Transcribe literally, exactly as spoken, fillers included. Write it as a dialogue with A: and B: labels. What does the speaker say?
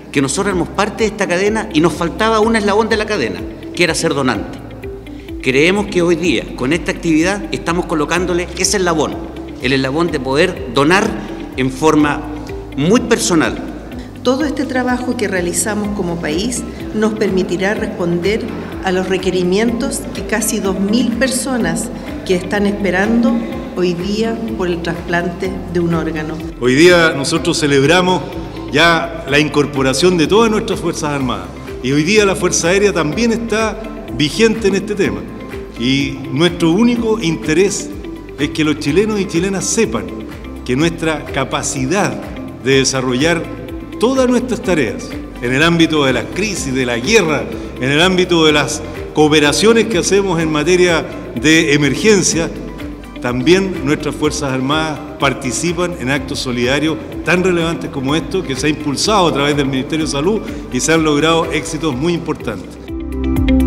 A: que nosotros éramos parte de esta cadena y nos faltaba un eslabón de la cadena, que era ser donante. Creemos que hoy día, con esta actividad, estamos colocándole ese eslabón, el eslabón de poder donar en forma muy personal.
B: Todo este trabajo que realizamos como país nos permitirá responder a los requerimientos que casi dos mil personas que están esperando hoy día por el trasplante de un órgano.
C: Hoy día nosotros celebramos ya la incorporación de todas nuestras Fuerzas Armadas y hoy día la Fuerza Aérea también está vigente en este tema y nuestro único interés es que los chilenos y chilenas sepan que nuestra capacidad de desarrollar todas nuestras tareas en el ámbito de la crisis, de la guerra, en el ámbito de las cooperaciones que hacemos en materia de emergencia, también nuestras Fuerzas Armadas participan en actos solidarios tan relevantes como estos que se ha impulsado a través del Ministerio de Salud y se han logrado éxitos muy importantes.